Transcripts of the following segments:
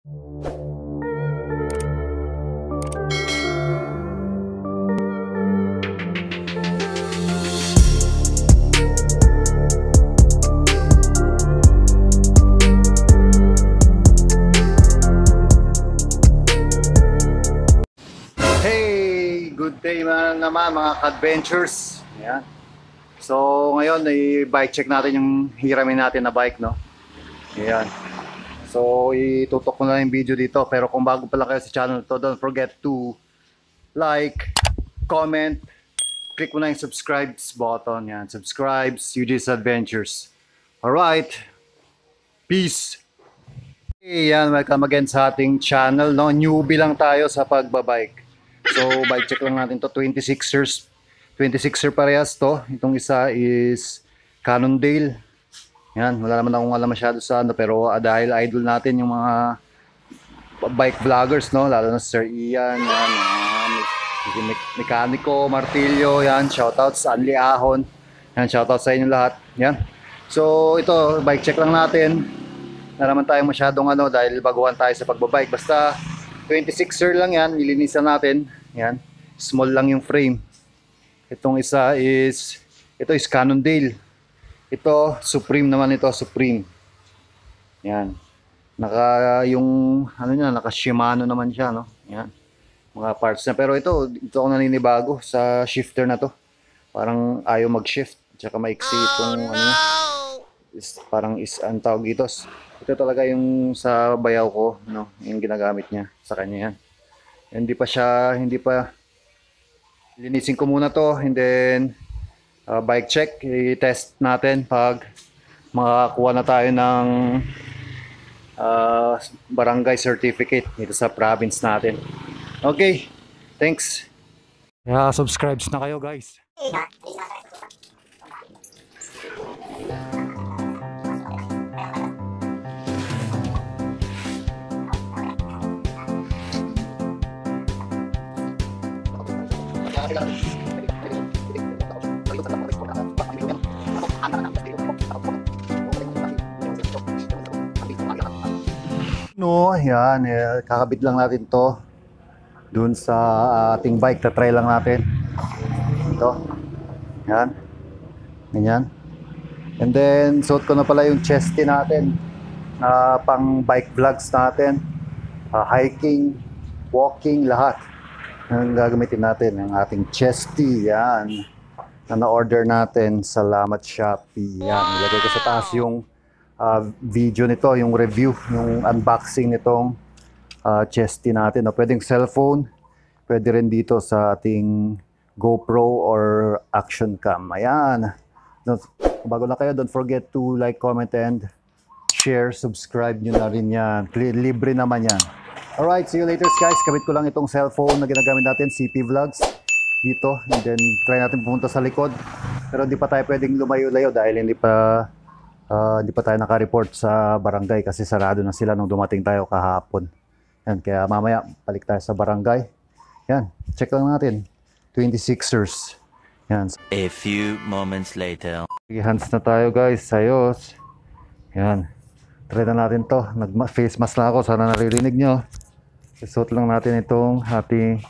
Good day naman mga ka-adventures. Ayan. So ngayon i-bike check natin yung hiramin natin na bike, no? Ayan. So itutok ko na yung video dito, pero kung bago pala kayo sa channel to, don't forget to like, comment, click mo na yung subscribe button. Yan, subscribe, UJ's Adventures. Alright, peace. Ayan, welcome again sa ating channel, no? Newbie lang tayo sa pagbabike. So bike check lang natin to, 26ers. 26er parehas to. Itong isa is Cannondale. Yan, wala naman akong alam masyado sa ano, pero dahil idol natin yung mga bike vloggers, no, lalo na Sir Ian, yan, Mekaniko, Martillo, yan, shoutouts sa Anli Ahon. Yan, shoutouts sa inyo lahat. Yan. So ito, bike check lang natin. Wala naman tayong masyadong ano dahil baguhan tayo sa pagbabike. Basta 26er lang yan, nilinisan natin. Yan, small lang yung frame. Itong isa is, ito is Cannondale. Ito, Supreme naman ito, Supreme. Yan. Yung, ano niya, naka Shimano naman siya, no? Yan. Mga parts na. Pero ito ako naninibago sa shifter na to. Parang ayaw mag-shift. Tsaka maiksi itong, ano, parang ang tawag dito. Ito talaga yung sa bayaw ko, no? Yung ginagamit niya sa kanya yan. Hindi pa linisin ko muna to, and then bike check, i-test natin pag makakuha na tayo ng barangay certificate dito sa province natin. Okay, thanks. Yeah, subscribes na kayo guys. No, yan, kakabit lang natin to dun sa ating bike. Tatry lang natin ito, yan, ganyan. And then suot ko na pala yung chesty natin pang bike vlogs natin, hiking, walking, lahat ang gagamitin natin, ang ating chesty. Yan, na na-order natin. Salamat Shopee. Yan, nilagay ko sa taas yung video nito, yung review, yung unboxing nitong chesty natin. Pwedeng cellphone, pwede rin dito sa ating GoPro or action cam. Ayan. Bago na kayo, don't forget to like, comment, and share. Subscribe nyo na rin yan. Libre naman yan. Alright, see you later guys. Kabit ko lang itong cellphone na ginagamit natin, CP Vlogs, dito. And then try natin pumunta sa likod. Pero hindi pa tayo pwedeng lumayo-layo dahil hindi pa tayo naka-report sa barangay kasi sarado na sila nung dumating tayo kahapon. Yan, kaya mamaya balik tayo sa barangay. Yan, check lang natin. 26ers. Yan. A few moments later. Hands na tayo guys, ayos. Yan. Try na natin to. Nag-face mask na ako, sana naririnig nyo. Isuot lang natin itong ating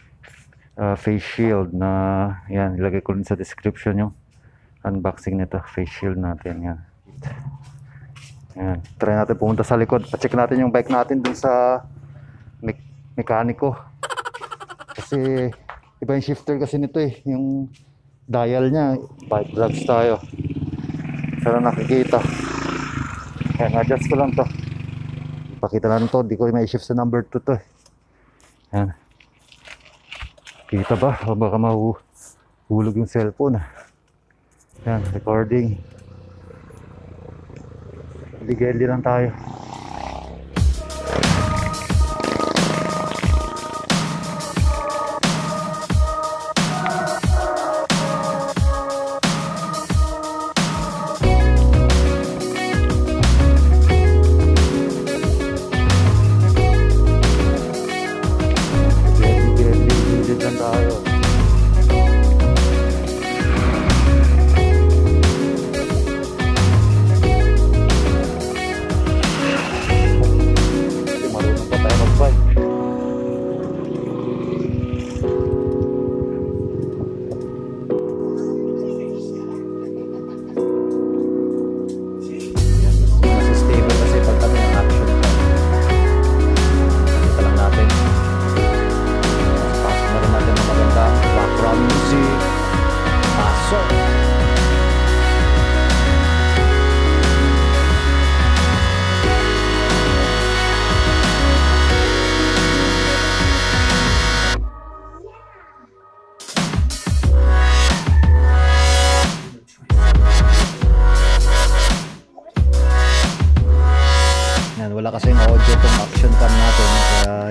face shield na, yan, ilagay ko rin sa description yung unboxing nito. Face shield natin, yan. Yan. Try natin pumunta sa likod. Pa-check natin yung bike natin dun sa mekaniko. Kasi iba yung shifter kasi nito eh. Yung dial niya. Bike vlogs tayo. Sana nakikita. Yan, adjust ko lang to. Pakita lang to. Di ko may shift sa number 2 to eh. Yan. Kita ba? O baka mahulog yung cellphone. Yan, recording. Ligeli lang tayo.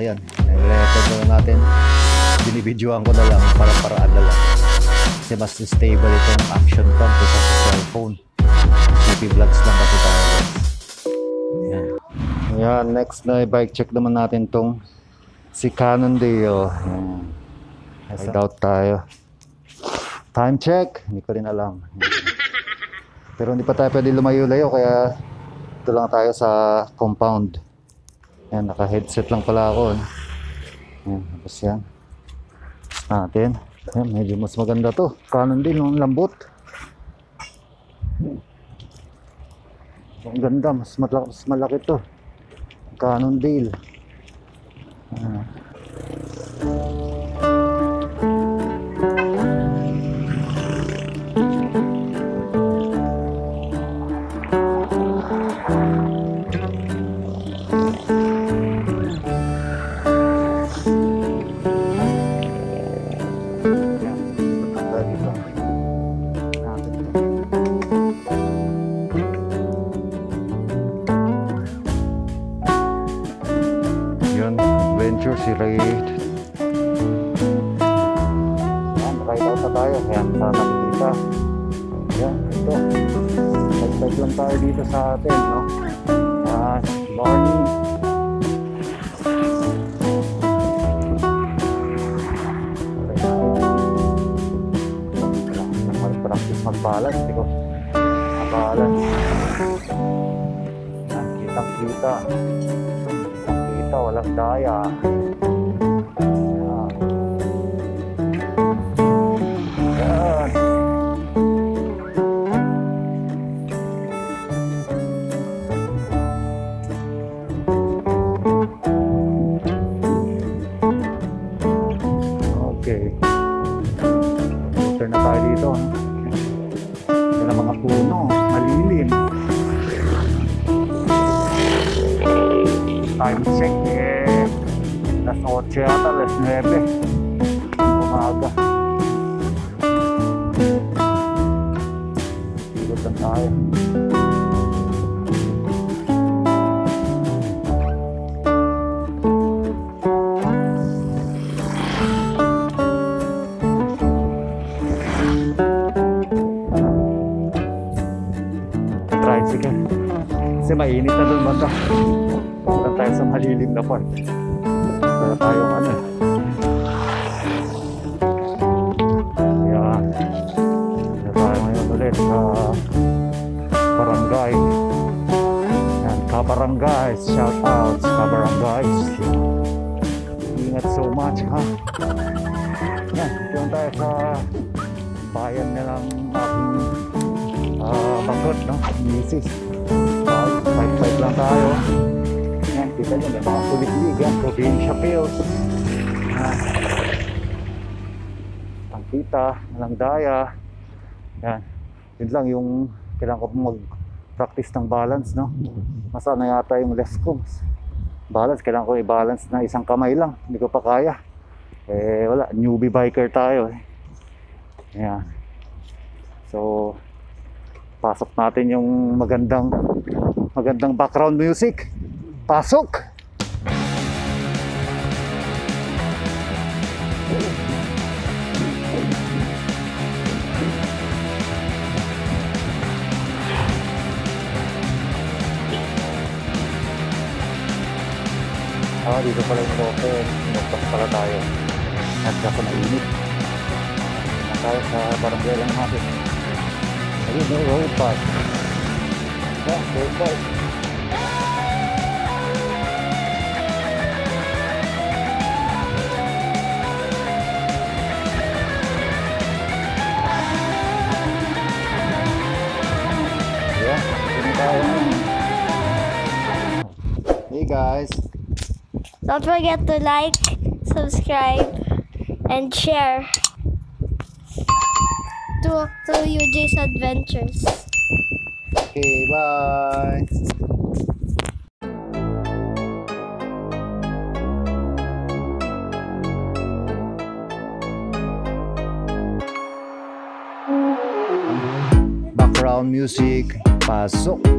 yan. Record na lang natin. Binibidyoan ko na lang para paraan na lang. Kasi mas stable itong action cam kaysa sa cellphone. CP vlogs lang kasi tayo. Yan. Yan, next na bike check naman natin tong si Cannondale. Yan. Ride out tayo. Time check, hindi ko rin alam. Pero hindi pa tayo pwede lumayo-layo kaya ito lang tayo sa compound. Yan, naka-headset lang pala ako. Yan, tapos yan. Natin. Yan, medyo mas maganda to. Canon din, ang lambot. Ang ganda, mas malaki to. Cannondale. Si Raid. Yan, ride out na tayo. Yan, sana nakikita. Yan, ito. Nag-bike lang tayo dito sa atin, no? Yan, morning. Mag-practice mag-balance. Hindi ko mag-balance. Yan, kitang-kita. Kitang-kita, walang daya. Okay. Turn na tayo dito. Ito na mga puno. Malilim. Time check las 8 yata, las 9. Umaga. Silot lang tayo. Tricycle. Kasi mainit na doon banda. Punta tayo sa malilim na part. Para tayong ano. Yan. Punta tayo ngayon ulit sa barangay. Yan, kabarangays. Shout out sa kabarangays. Ingat so much ha. Yan, dito tayo sa bayan nilang aking banggot, no? Misis. Fight lang tayo. Yan, kita nyo, may mga kulit-lig yan. Provincia Pills. Ang kita, walang daya. Yan. Yun lang yung kailangan ko mag-practice ng balance, no? Masana yata yung left ko. Balance, kailangan ko i-balance na isang kamay lang. Hindi ko pa kaya. Eh, wala. Newbie biker tayo. Yan. So, pasok natin yung magandang background music. Pasok! Dito pala yung token. Sinugpas pala tayo. At kasi mainit. Tayo sa barangay lang natin. Ayun, no, road pass. Yeah, road pass. Yeah, sino tayo? Hey guys. Don't forget to like, subscribe, and share to UJ's Adventures. Okay, bye. Background music, pasok.